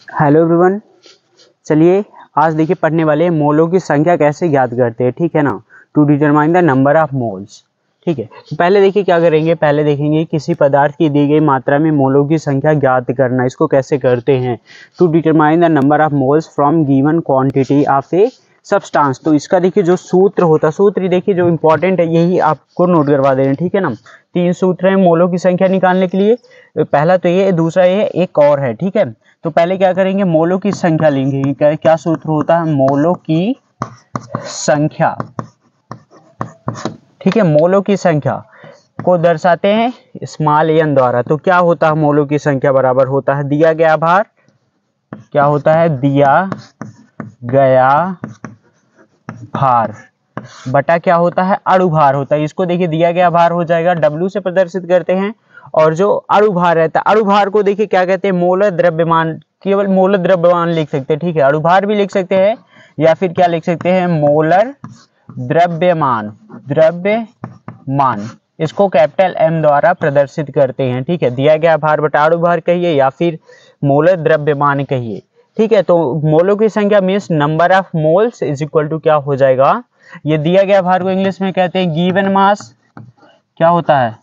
Hello everyone, चलिए आज देखिए पढ़ने वाले हैं मोलों की संख्या कैसे ज्ञात करते हैं। ठीक है ना, to determine the number of moles. ठीक है, तो पहले देखिए क्या करेंगे, पहले देखेंगे किसी पदार्थ की दी गई मात्रा में मोलों की संख्या ज्ञात करना, इसको कैसे करते हैं। To determine the number of moles from given quantity of a substance. तो इसका देखिए जो सूत्र होता है, सूत्र देखिए जो इंपॉर्टेंट है यही आपको नोट करवा दे रहे हैं। ठीक है ना, 3 सूत्र हैं मोलों की संख्या निकालने के लिए। पहला तो ये, दूसरा ये, एक और है। ठीक है, तो पहले क्या करेंगे, मोलों की संख्या लेंगे। क्या सूत्र होता है, मोलों की संख्या। ठीक है, मोलों की संख्या को दर्शाते हैं स्मॉल n द्वारा। तो क्या होता है, मोलों की संख्या बराबर होता है दिया गया भार, क्या होता है, दिया गया भार बटा क्या होता है, अणु भार होता है। इसको देखिए दिया गया भार हो जाएगा W से प्रदर्शित करते हैं, और जो अणु भार रहता है, अणु भार को देखिए क्या कहते हैं, मोलर द्रव्यमान। केवल मोलर द्रव्यमान लिख सकते हैं। ठीक है, अणु भार भी लिख सकते हैं या फिर क्या लिख सकते हैं, मोलर द्रव्यमान। द्रव्यमान इसको कैपिटल M द्वारा प्रदर्शित करते हैं। ठीक है, दिया गया भार बटा अणु भार कहिए या फिर मोलर द्रव्यमान कहिए। ठीक है, तो मोलों की संख्या means number of moles is equal to क्या हो जाएगा, ये दिया गया भार को इंग्लिश में कहते हैं गिवन मास। क्या होता है,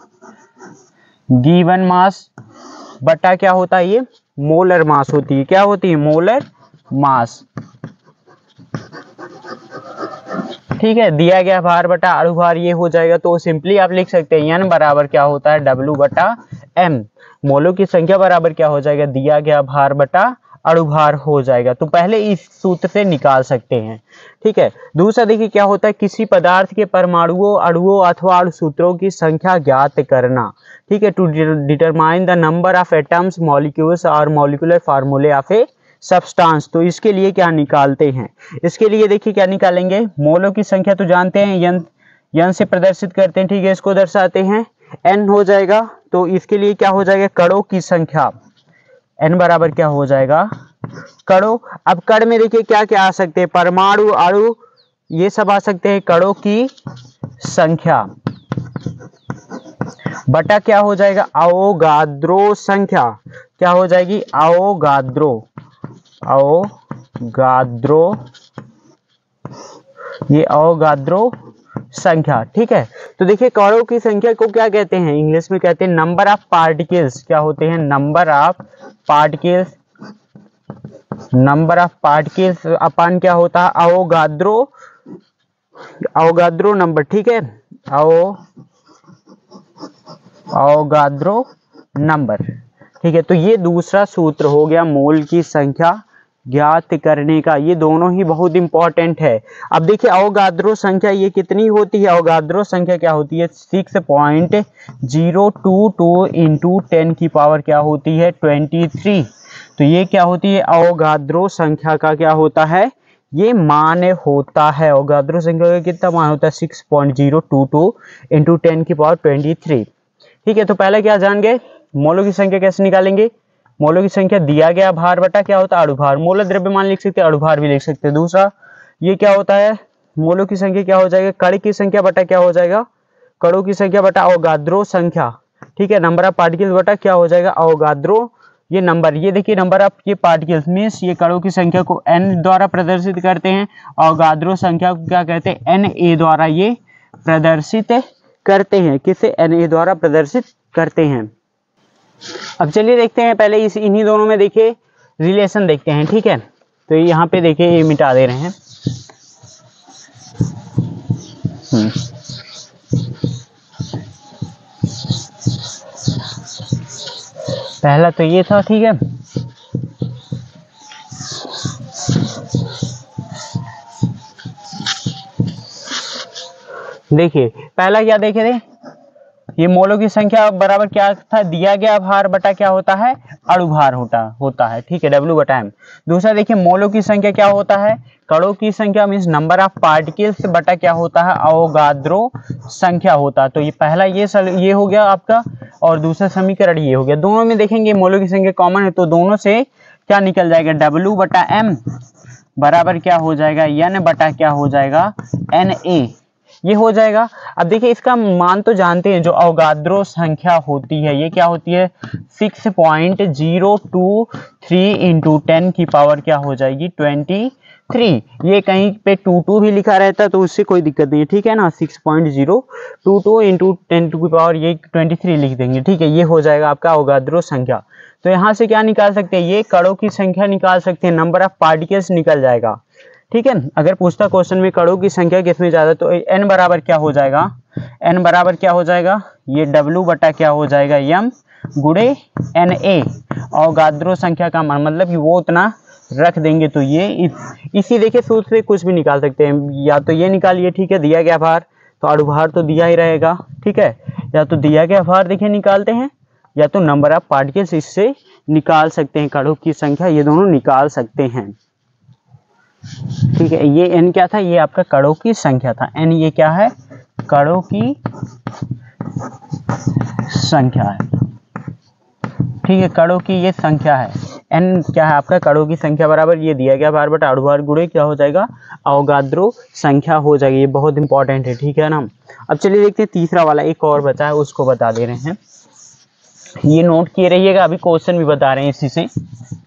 गिवन मास बटा क्या होता है, ये मोलर मास होती है। क्या होती है, मोलर मास। ठीक है, दिया गया भार बटा अणु भार ये हो जाएगा। तो सिंपली आप लिख सकते हैं n बराबर क्या होता है, W बटा M। मोलों की संख्या बराबर क्या हो जाएगा, दिया गया भार बटा अणु भार हो जाएगा। तो पहले इस सूत्र से निकाल सकते हैं। ठीक है, दूसरा देखिए क्या होता है, किसी पदार्थ के परमाणुओं, अणुओं अथवा अणुसूत्रों की संख्या ज्ञात करना। ठीक है, to determine the number of atoms, molecules और molecular formulae of a substance. तो इसके लिए क्या निकालते हैं, इसके लिए देखिए क्या निकालेंगे, मोलों की संख्या तो जानते हैं n से प्रदर्शित करते हैं। ठीक है, इसको दर्शाते हैं n हो जाएगा। तो इसके लिए क्या हो जाएगा, कणों की संख्या, n बराबर क्या हो जाएगा, कणों। अब कण में देखिए क्या क्या आ सकते हैं, परमाणु, अणु, ये सब आ सकते हैं। कणों की संख्या बटा क्या हो जाएगा, अवोगाद्रो संख्या। क्या हो जाएगी, अवोगाद्रो ये अवोगाद्रो संख्या। ठीक है, तो देखिए कणों की संख्या को क्या कहते हैं, इंग्लिश में कहते हैं नंबर ऑफ पार्टिकल्स। क्या होते हैं, number of particles. Number of particles अपन क्या होता है, अवोगाद्रो नंबर। ठीक है, अवोगाद्रो नंबर। ठीक है, तो ये दूसरा सूत्र हो गया मोल की संख्या ज्ञात करने का। ये दोनों ही बहुत इंपॉर्टेंट है। अब देखिए अवोगाद्रो संख्या ये कितनी होती है, अवोगाद्रो संख्या क्या होती है, 6.022 इंटू 10 की पावर क्या होती है, 23। तो ये क्या होती है, अवोगाद्रो संख्या का क्या होता है, ये मान होता है। अवोगाद्रो संख्या का कितना मान होता है, 6.022 इंटू 10 की पावर 23। ठीक है, तो पहले क्या जान गए, मोलों की संख्या कैसे निकालेंगे। मोलों की संख्या दिया गया भार बटा क्या होता है, अणु भार। मोलर द्रव्यमान लिख सकते हैं, अणु भार भी लिख सकते हैं। दूसरा ये क्या होता है, मोलों की संख्या क्या हो जाएगा, कण की संख्या बटा क्या हो जाएगा, कणों की संख्या बटा अवोगाद्रो संख्या। ठीक है, नंबर ऑफ पार्टिकल्स बटा क्या हो जाएगा, अवोगाद्रो ये नंबर। ये देखिए नंबर ऑफ ये पार्टिकल्स मीन्स ये कणों की संख्या को n द्वारा प्रदर्शित करते हैं, अवोगाद्रो संख्या को क्या कहते हैं, Na द्वारा ये प्रदर्शित करते हैं। किसे, Na द्वारा प्रदर्शित करते हैं। अब चलिए देखते हैं, पहले इन्हीं दोनों में देखिए रिलेशन देखते हैं। ठीक है, तो यहाँ पे देखिए ये मिटा दे रहे हैं। पहला तो ये था। ठीक है, देखिए पहला क्या देखे थे, ये मोलों की संख्या बराबर क्या था, दिया गया भार बटा क्या होता है, अणु भार होता है। ठीक है, W बटा M। दूसरा देखिए मोलों की संख्या क्या होता है, कणों की संख्या मीन्स नंबर ऑफ पार्टिकल्स बटा क्या होता है, अवोगाद्रो संख्या होता है। तो ये पहला ये हो गया आपका, और दूसरा समीकरण ये हो गया। दोनों में देखेंगे मोलों की संख्या कॉमन है, तो दोनों से क्या निकल जाएगा, W बटा M बराबर क्या हो जाएगा, N बटा क्या हो जाएगा, Na। ये हो जाएगा। अब देखिए इसका मान तो जानते हैं, जो अवगाद्रो संख्या होती है ये क्या होती है 6.023 इंटू 10 की पावर क्या हो जाएगी 23। ये कहीं पे 22 भी लिखा रहता है तो उससे कोई दिक्कत नहीं है, ठीक है ना। 6.022 इंटू 10 की पावर ये 23 लिख देंगे, ठीक है। ये हो जाएगा आपका अवगाद्रो संख्या। तो यहाँ से क्या निकाल सकते हैं, ये कणों की संख्या निकाल सकते हैं, नंबर ऑफ पार्टिकल्स निकल जाएगा, ठीक है। अगर पूछता क्वेश्चन में कणों की संख्या किसमें ज्यादा तो n बराबर क्या हो जाएगा, n बराबर क्या हो जाएगा, ये W बटा क्या हो जाएगा m गुणे Na। अवगाद्रो संख्या का मान मतलब कि वो उतना रख देंगे तो ये इसी देखिए सूत्र से कुछ भी निकाल सकते हैं, या तो ये निकालिए, ठीक है, दिया गया भार तो अणुभार तो दिया ही रहेगा, ठीक है, या तो दिया गया भार देखिए निकालते हैं, या तो नंबर ऑफ पार्टिकल्स इससे निकाल सकते हैं, कणों की संख्या ये दोनों निकाल सकते हैं, ठीक है। ये n क्या था, ये आपका कणों की संख्या था, n ये क्या है कणों की संख्या है, ठीक है, कणों की ये संख्या है। n क्या है आपका कणों की संख्या बराबर ये दिया गया भार बटा अणुभार गुणे क्या हो जाएगा अवगाद्रो संख्या हो जाएगी। ये बहुत इंपॉर्टेंट है, ठीक है ना। अब चलिए देखते हैं तीसरा वाला एक और बचा है उसको बता दे रहे हैं, ये नोट किए रहिएगा, अभी क्वेश्चन भी बता रहे हैं इसी से,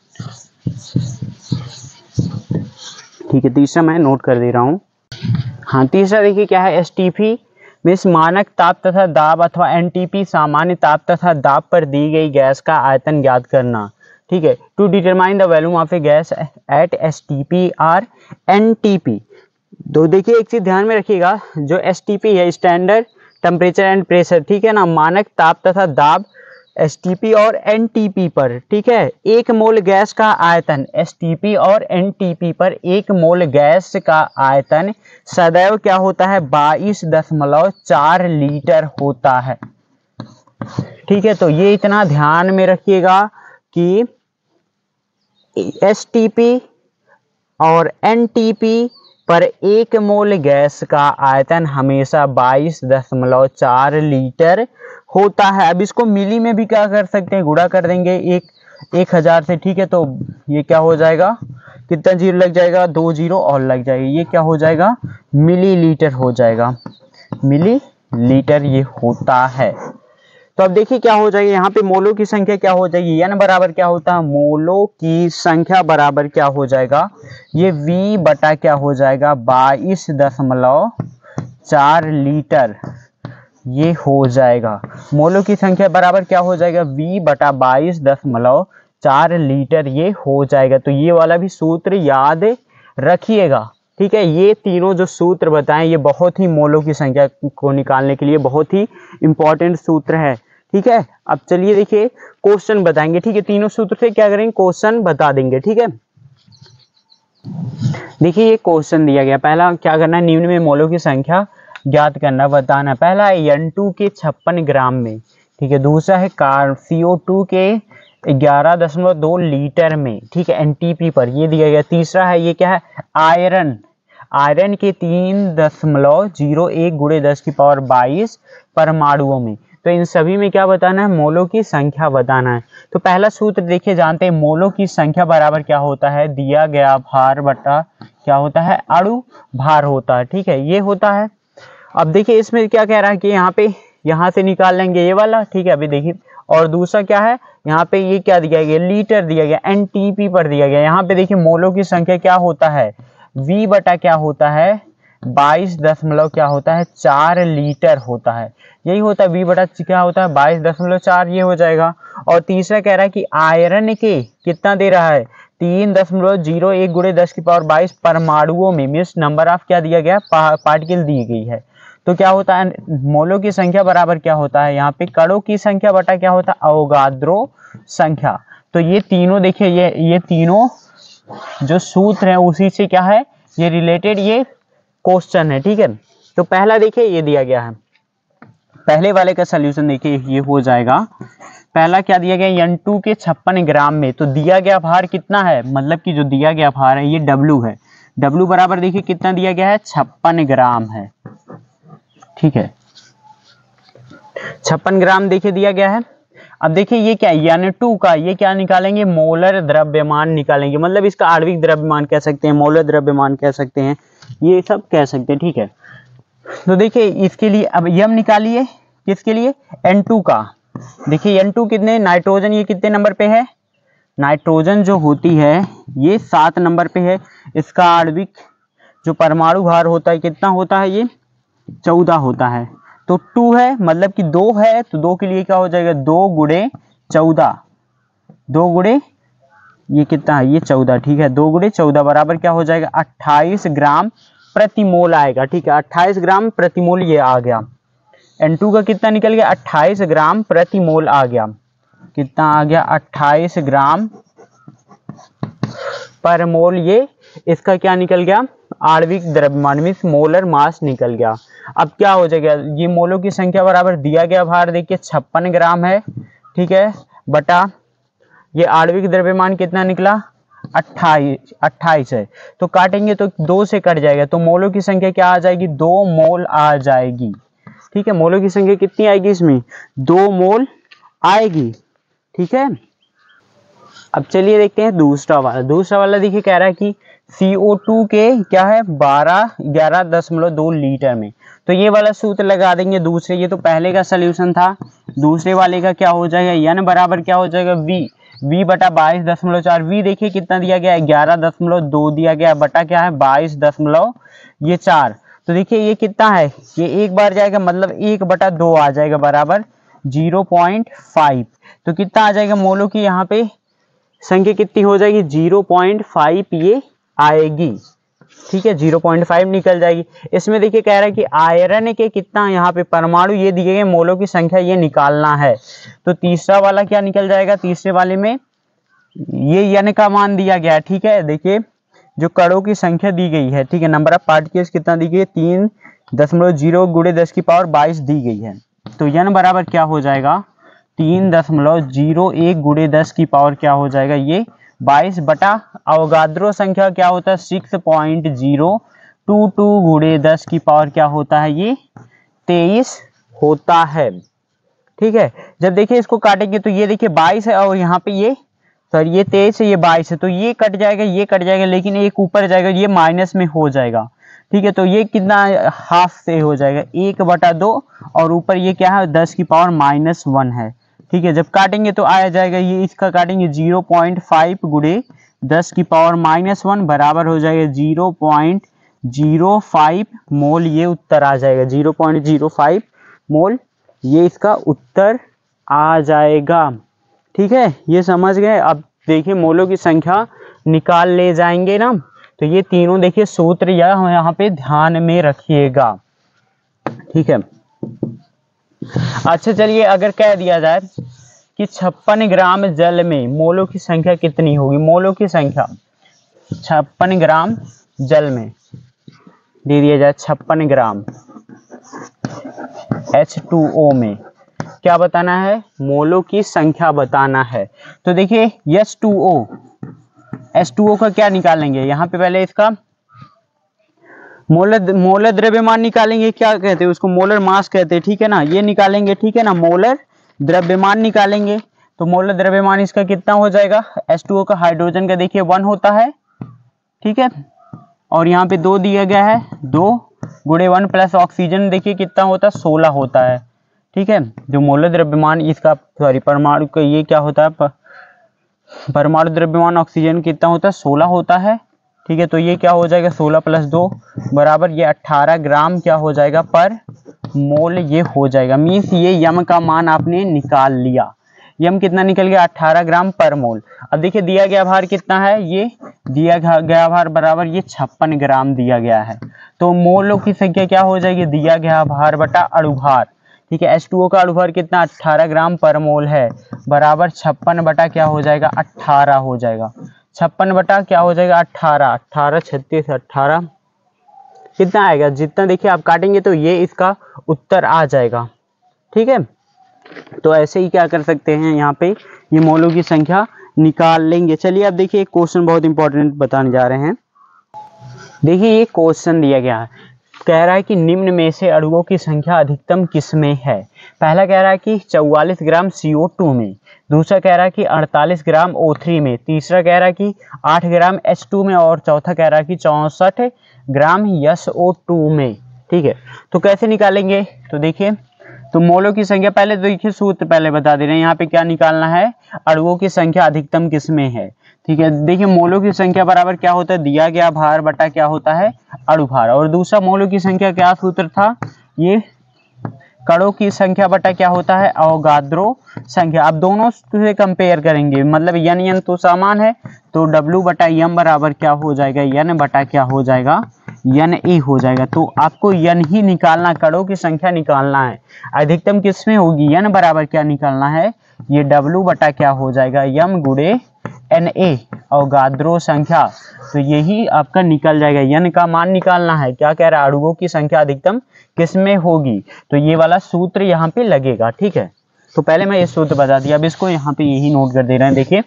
ठीक है। तीसरा मैं नोट कर दे रहा हूँ। हाँ तीसरा देखिए क्या है, एसटीपी मीन्स मानक ताप तथा दाब अथवा एनटीपी सामान्य ताप तथा दाब पर दी गई गैस का आयतन ज्ञात करना, ठीक है। To determine the volume of a gas at STP और एनटीपी। तो देखिए एक चीज ध्यान में रखिएगा, जो एसटीपी है स्टैंडर्ड टेम्परेचर एंड प्रेशर, ठीक है ना, मानक ताप तथा दाब एसटीपी और एनटीपी पर, ठीक है, एक मोल गैस का आयतन एसटीपी और एनटीपी पर एक मोल गैस का आयतन सदैव क्या होता है 22.4 लीटर होता है, ठीक है। तो ये इतना ध्यान में रखिएगा कि एसटीपी और एनटीपी पर एक मोल गैस का आयतन हमेशा 22.4 लीटर होता है। अब इसको मिली में भी क्या कर सकते हैं, गुणा कर देंगे 1000 से, ठीक है। तो ये क्या हो जाएगा, कितना जीरो लग जाएगा, 2 जीरो और लग जाएगा, ये क्या हो जाएगा मिलीलीटर हो जाएगा, मिलीलीटर ये होता है। तो अब देखिए क्या हो जाएगा, यहाँ पे मोलों की संख्या क्या हो जाएगी, n बराबर क्या होता है मोलों की संख्या बराबर क्या हो जाएगा, ये v बटा क्या हो जाएगा 22.4 लीटर ये हो जाएगा। मोलों की संख्या बराबर क्या हो जाएगा v बटा 22.4 लीटर ये हो जाएगा। तो ये वाला भी सूत्र याद रखिएगा, ठीक है। ये तीनों जो सूत्र बताएं ये बहुत ही मोलों की संख्या को निकालने के लिए बहुत ही इंपॉर्टेंट सूत्र है, ठीक है। अब चलिए देखिए क्वेश्चन बताएंगे, ठीक है, तीनों सूत्र से क्या करेंगे क्वेश्चन बता देंगे, ठीक है। देखिए ये क्वेश्चन दिया गया, पहला क्या करना है निम्न में मोलों की संख्या ज्ञात करना बताना। पहला है N2 के 56 ग्राम में, ठीक है। दूसरा है CO2 के 11.2 लीटर में, ठीक है, एनटीपी पर ये दिया गया। तीसरा है ये क्या है आयरन के 3.01 गुणे 10 की पावर 22 परमाणुओं में। तो इन सभी में क्या बताना है मोलों की संख्या बताना है। तो पहला सूत्र देखिए जानते हैं मोलों की संख्या बराबर क्या होता है दिया गया भार बटा क्या होता है अणु भार होता है, ठीक है, ये होता है। अब देखिए इसमें क्या कह रहा है कि यहाँ से निकाल लेंगे ये वाला, ठीक है। अभी देखिए और दूसरा क्या है यहाँ पे ये क्या दिया गया लीटर दिया गया, एनटीपी पर दिया गया। यहाँ पे देखिए मोलों की संख्या क्या होता है v बटा क्या होता है 22 क्या होता है 4 लीटर होता है, यही होता है v बटा क्या होता है 22.4 ये हो जाएगा। और तीसरा कह रहा है कि आयरन के कितना दे रहा है 3.01 गुणे 10 की पावर 22 परमाणुओं में, मीन्स नंबर ऑफ क्या दिया गया पार्टिकल दी गई है। तो क्या होता है मोलों की संख्या बराबर क्या होता है यहाँ पे कणों की संख्या बटा क्या होता है अवगाद्रो संख्या। तो ये तीनों देखिए ये तीनों जो सूत्र है उसी से क्या है ये रिलेटेड ये क्वेश्चन है, ठीक है। तो पहला देखिए ये दिया गया है, पहले वाले का सलूशन देखिए ये हो जाएगा। पहला क्या दिया गया N2 के 56 ग्राम में, तो दिया गया भार कितना है मतलब कि जो दिया गया भार है ये W है, W बराबर देखिए कितना दिया गया है 56 ग्राम है, ठीक है, 56 ग्राम देखिए दिया गया है। अब देखिए ये क्या N2 का ये क्या निकालेंगे मोलर द्रव्यमान निकालेंगे, मतलब इसका आणविक द्रव्यमान कह सकते हैं मोलर द्रव्यमान कह सकते हैं ये सब कह सकते हैं, ठीक है। तो देखिए इसके लिए अब यम निकालिए, किसके लिए, N2 का। देखिए N2 कितने, नाइट्रोजन ये कितने नंबर पे है, नाइट्रोजन जो होती है ये 7 नंबर पे है। इसका आणविक जो परमाणु भार होता है कितना होता है, ये 14 होता है। तो 2 है मतलब कि 2 है, तो 2 के लिए क्या हो जाएगा, 2 गुणे 14, 2 गुणे ये कितना है, ये 14, ठीक है। 2 गुणे 14 बराबर क्या हो जाएगा, 28 ग्राम प्रति मोल आएगा, ठीक है। 28 ग्राम प्रति मोल ये आ गया। N2 का कितना निकल गया, 28 ग्राम प्रति मोल आ गया। कितना आ गया, 28 ग्राम पर मोल, ये इसका क्या निकल गया, आणविक द्रव्यमान मीन्स मोलर मास निकल गया। अब क्या हो जाएगा, ये मोलों की संख्या बराबर दिया गया भार देखिए 56 ग्राम है, ठीक है, बटा ये आणविक द्रव्यमान कितना निकला, 28 है। तो काटेंगे तो 2 से कट जाएगा, तो मोलों की संख्या क्या आ जाएगी, 2 मोल आ जाएगी, ठीक है। मोलों की संख्या कितनी आएगी इसमें, 2 मोल आएगी, ठीक है। अब चलिए देखते हैं दूसरा वाला। दूसरा वाला देखिए कह रहा है कि CO2 के क्या है 11.2 लीटर में। तो ये वाला सूत्र लगा देंगे दूसरे, ये तो पहले का सॉल्यूशन था। दूसरे वाले का क्या हो जाएगा, n बराबर क्या हो जाएगा, v बटा 22.4। v देखिए कितना दिया गया है, 11.2 दिया गया, बटा क्या है 22.4। तो देखिए ये कितना है, ये एक बार जाएगा मतलब 1/2 आ जाएगा बराबर 0.5। तो कितना आ जाएगा, मोलों की यहाँ पे संख्या कितनी हो जाएगी, 0.5 ये आएगी, ठीक है। 0.5 निकल जाएगी। इसमें देखिए कह रहा है कि आयरन के कितना यहाँ पे परमाणु ये दिए गए, मोलों की संख्या ये निकालना है। तो तीसरा वाला क्या निकल जाएगा, तीसरे वाले में ये n का मान दिया गया है, ठीक है। देखिए जो कणों की संख्या दी गई है, ठीक है, नंबर ऑफ पार्टिकल्स कितना दी गई है, 3.0 गुणे 10 की पावर 22 दी गई है। तो n बराबर क्या हो जाएगा, 3.01 गुणे 10 की पावर क्या हो जाएगा, ये 22 बटा अवगाद्रो संख्या क्या होता है 6.022 गुणे 10 की पावर क्या होता है, ये 23 होता है, ठीक है। जब देखिए इसको काटेंगे तो ये देखिए 22 है और यहाँ पे ये सॉरी ये 23 है, ये 22 है, तो ये कट जाएगा, ये कट जाएगा, लेकिन एक ऊपर जाएगा, ये माइनस में हो जाएगा, ठीक है। तो ये कितना हाफ से हो जाएगा 1/2 और ऊपर ये क्या है 10 की पावर -1 है, ठीक है। जब काटेंगे तो आया जाएगा, ये इसका काटेंगे 0.5 गुणे 10 की पावर -1 बराबर हो जाएगा 0.05 मोल, ये उत्तर आ जाएगा 0.05 मोल, ये इसका उत्तर आ जाएगा, ठीक है। ये समझ गए। अब देखिए मोलों की संख्या निकाल ले जाएंगे ना, तो ये तीनों देखिए सूत्र यहाँ पे ध्यान में रखिएगा, ठीक है। अच्छा चलिए अगर कह दिया जाए कि 56 ग्राम जल में मोलों की संख्या कितनी होगी, मोलों की संख्या 56 ग्राम जल में दे दिया जाए, 56 ग्राम H2O में क्या बताना है, मोलों की संख्या बताना है। तो देखिए H2O का क्या निकालेंगे, यहाँ पे पहले इसका मोलर द्रव्यमान निकालेंगे, क्या कहते हैं उसको, मोलर मास कहते हैं, ठीक है ना, ये निकालेंगे, ठीक है ना, मोलर द्रव्यमान निकालेंगे। तो मोलर द्रव्यमान इसका कितना हो जाएगा, H2O का हाइड्रोजन का देखिए 1 होता है, ठीक है, और यहाँ पे 2 दिया गया है, 2 गुणे 1 प्लस ऑक्सीजन देखिए कितना होता है 16 होता है, ठीक है। जो मोलर द्रव्यमान इसका सॉरी परमाणु का ये क्या होता है, परमाणु द्रव्यमान ऑक्सीजन कितना होता है 16 होता है, ठीक है। तो ये क्या हो जाएगा 16 + 2 बराबर ये 18 ग्राम क्या हो जाएगा पर मोल ये हो जाएगा। मीन्स ये यम का मान आपने निकाल लिया, यम कितना निकल गया 18 ग्राम पर मोल। अब देखिए दिया गया भार कितना है, ये दिया गया भार बराबर ये 56 ग्राम दिया गया है। तो मोलों की संख्या क्या हो जाएगी, दिया गया भार बटा अणुभार, ठीक है। H2O का अणुभार कितना 18 ग्राम पर मोल है बराबर 56 बटा क्या हो जाएगा 18 हो जाएगा, 56 बटा क्या हो जाएगा 18, 18 36 18 कितना आएगा, जितना देखिए आप काटेंगे तो ये इसका उत्तर आ जाएगा, ठीक है। तो ऐसे ही क्या कर सकते हैं, यहाँ पे ये मोलों की संख्या निकाल लेंगे। चलिए अब देखिए एक क्वेश्चन बहुत इंपॉर्टेंट बताने जा रहे हैं। देखिए ये क्वेश्चन दिया गया है, कह रहा है कि निम्न में से अणुओं की संख्या अधिकतम किस में है। पहला कह रहा है कि 44 ग्राम CO2 में, दूसरा कह रहा है कि 48 ग्राम O3 में, तीसरा कह रहा है कि 8 ग्राम H2 में और चौथा कह रहा है कि 64 ग्राम SO2 में। ठीक है। तो कैसे निकालेंगे, तो देखिए, तो मोलों की संख्या पहले तो देखिए सूत्र पहले बता दे रहे हैं, यहाँ पे क्या निकालना है, अणुओं की संख्या अधिकतम किसमें है। ठीक है, देखिए मोलों की संख्या बराबर क्या होता है, दिया गया भार बटा क्या होता है, अणु भार। और दूसरा मोलों की संख्या क्या सूत्र था, ये कणों की संख्या बटा क्या होता है, अवोगाद्रो संख्या। अब दोनों से कंपेयर करेंगे, मतलब यन तो समान है, तो W बटा एम बराबर क्या हो जाएगा, यन बटा क्या हो जाएगा, यन ए हो जाएगा। तो आपको यन ही निकालना, कणों की संख्या निकालना है, अधिकतम किसमें होगी, यन बराबर क्या निकालना है, ये W बटा क्या हो जाएगा, यम गुणे Na अवोगाद्रो संख्या। तो यही आपका निकल जाएगा, यन का मान निकालना है, क्या कह रहा है, अणुओं की संख्या अधिकतम किसमें होगी, तो ये वाला सूत्र यहाँ पे लगेगा। ठीक है, तो पहले मैं ये सूत्र बता दिया, अब इसको यहाँ पे यही नोट कर दे रहे हैं। देखिए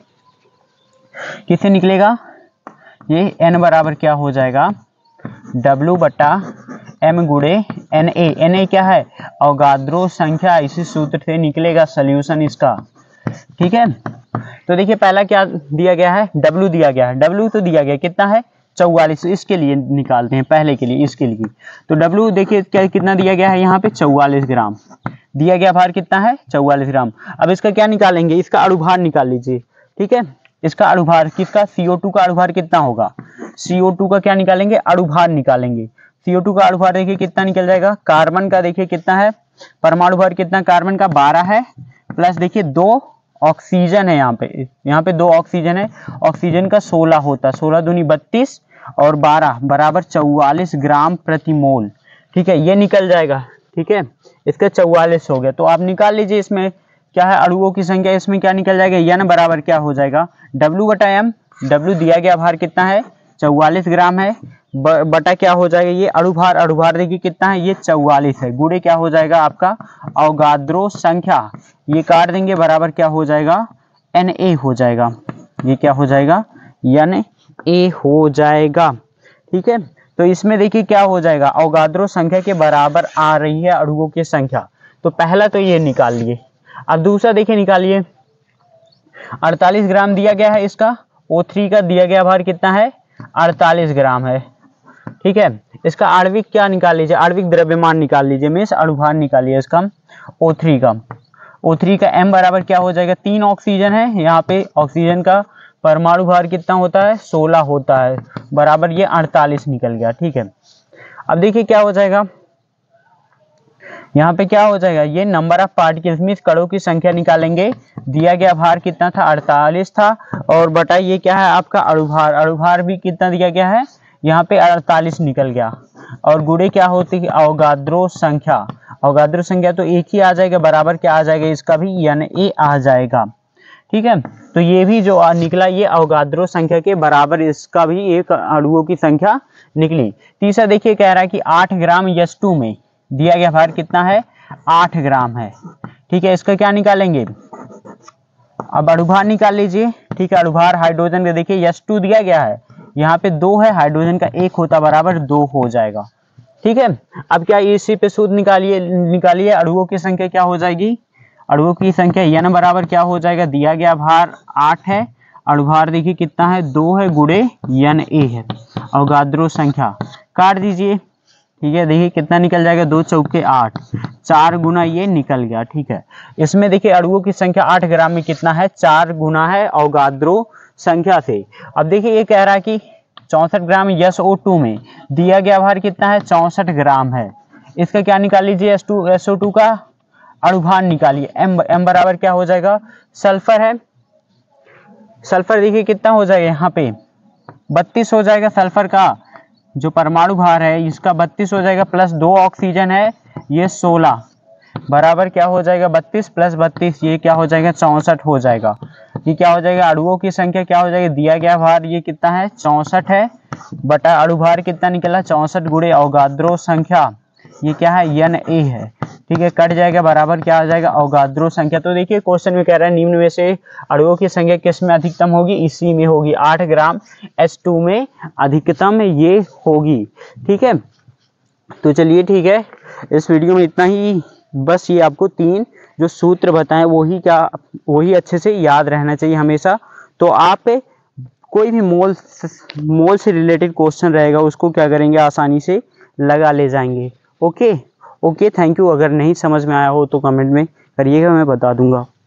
किससे निकलेगा, ये n बराबर क्या हो जाएगा, W बटा m गुणे Na क्या है, अवोगाद्रो संख्या, इसी सूत्र से निकलेगा सॉल्यूशन इसका। ठीक है, तो देखिए पहला क्या दिया गया है, W दिया गया है, W तो दिया गया कितना है 44, इसके लिए निकालते हैं, पहले के लिए, इसके लिए। तो W देखिए क्या कितना दिया गया है, यहाँ पे 44 ग्राम दिया गया, भार कितना है 44 ग्राम। अब इसका क्या निकालेंगे, इसका अणुभार निकाल लीजिए। ठीक है, इसका अणुभार किसका, CO2 का अणुभार कितना होगा, CO2 का क्या निकालेंगे, अणुभार निकालेंगे। CO2 का अणुभार देखिए कितना निकल जाएगा, कार्बन का देखिए कितना है, परमाणु भार कितना कार्बन का 12 है, प्लस देखिए 2 ऑक्सीजन है, यहाँ पे 2 ऑक्सीजन है, ऑक्सीजन का 16 होता है, 16 दूनी 32 और 12 बराबर 44 ग्राम प्रति मोल। ठीक है, ये निकल जाएगा। ठीक है, इसका 44 हो गया, तो आप निकाल लीजिए, इसमें क्या है, अणुओं की संख्या, इसमें क्या निकल जाएगा, यन बराबर क्या हो जाएगा, W बटा एम, W दिया गया भार कितना है 44 ग्राम है, बटा क्या हो जाएगा, ये अणुभार, अणुभार देखिए कितना है, ये 44 है, गुणे क्या हो जाएगा आपका अवोगाद्रो संख्या, ये काट देंगे, बराबर क्या हो जाएगा Na हो जाएगा, ये क्या हो जाएगा, Na हो जाएगा। ठीक है, तो इसमें देखिए क्या हो जाएगा, अवोगाद्रो संख्या के बराबर आ रही है अणुओं की संख्या। तो पहला तो ये निकाल लिए। अब दूसरा देखिए निकालिए, 48 ग्राम दिया गया है, इसका O3 का दिया गया भार कितना है 48 ग्राम है। ठीक है, इसका आणविक क्या निकाल लीजिए, आणविक द्रव्यमान निकाल लीजिए, मीन्स अणुभार निकालिए इसका O3 का। O3 का M बराबर क्या हो जाएगा, 3 ऑक्सीजन है, यहाँ पे ऑक्सीजन का परमाणु भार कितना होता है 16 होता है, बराबर ये 48 निकल गया। ठीक है, अब देखिए क्या हो जाएगा, यहाँ पे क्या हो जाएगा, ये नंबर ऑफ पार्टिकल्स मींस कणों की संख्या निकालेंगे, दिया गया भार कितना था 48 था, और बटा ये क्या है आपका अणुभार, अणुभार भी कितना दिया गया है, यहाँ पे 48 निकल गया, और गुणे क्या होती है अवोगाद्रो संख्या, अवोगाद्रो संख्या तो एक ही आ जाएगा, बराबर क्या आ जाएगा, इसका भी Na आ जाएगा। ठीक है, तो ये भी जो निकला ये अवोगाद्रो संख्या के बराबर इसका भी एक अणुओं की संख्या निकली। तीसरा देखिए कह रहा है कि 8 ग्राम H2 में दिया गया भार कितना है 8 ग्राम है। ठीक है, इसका क्या निकालेंगे, अब अणुभार निकाल लीजिए। ठीक है, अणुभार हाइड्रोजन का देखिए H2 दिया गया है, यहाँ पे 2 है, हाइड्रोजन का 1 होता बराबर 2 हो जाएगा। ठीक है, अब क्या इसी पे सूत्र निकालिए अणुओं की संख्या क्या हो जाएगी, अणुओं की संख्या N बराबर क्या हो जाएगा, दिया गया भार 8 है, अणुभार देखिए कितना है 2 है, गुणे Na है, अवोगाद्रो संख्या काट दीजिए। ठीक है, देखिए कितना निकल जाएगा, 2 चौके 8, 4 गुना ये निकल गया। ठीक है, इसमें देखिए अणुओं की संख्या 8 ग्राम में कितना है 4 गुना है अवोगाद्रो संख्या से। अब देखिए ये कह रहा है कि 64 ग्राम SO2 में दिया गया भार कितना है 64 ग्राम है, इसका क्या निकाल लीजिए SO2 का अणुभार निकालिए, M बराबर क्या हो जाएगा, सल्फर है, सल्फर देखिए कितना हो जाएगा, यहाँ पे 32 हो जाएगा, सल्फर का जो परमाणु भार है इसका 32 हो जाएगा, प्लस 2 ऑक्सीजन है ये 16 बराबर क्या हो जाएगा 32 प्लस 32 ये क्या हो जाएगा 64 हो जाएगा। ये क्या हो जाएगा, अणुओं की संख्या क्या हो जाएगी, दिया गया भार ये कितना है 64 है, बटा अणुभार कितना निकला 64 गुणे अवोगाद्रो संख्या ये क्या है Na है। ठीक है, कट जाएगा, बराबर क्या आ जाएगा अवोगाद्रो संख्या। तो देखिए क्वेश्चन में कह रहा है निम्न में से अणुओं की संख्या किस में अधिकतम होगी, इसी में होगी, 8 ग्राम H2 में अधिकतम ये होगी। ठीक है, तो चलिए ठीक है, इस वीडियो में इतना ही, बस ये आपको 3 जो सूत्र बताएं वही अच्छे से याद रहना चाहिए हमेशा। तो आप कोई भी मोल से रिलेटेड क्वेश्चन रहेगा उसको क्या करेंगे, आसानी से लगा ले जाएंगे। Okay okay, thank you. अगर नहीं समझ में आया हो तो कमेंट में करिएगा, मैं बता दूंगा।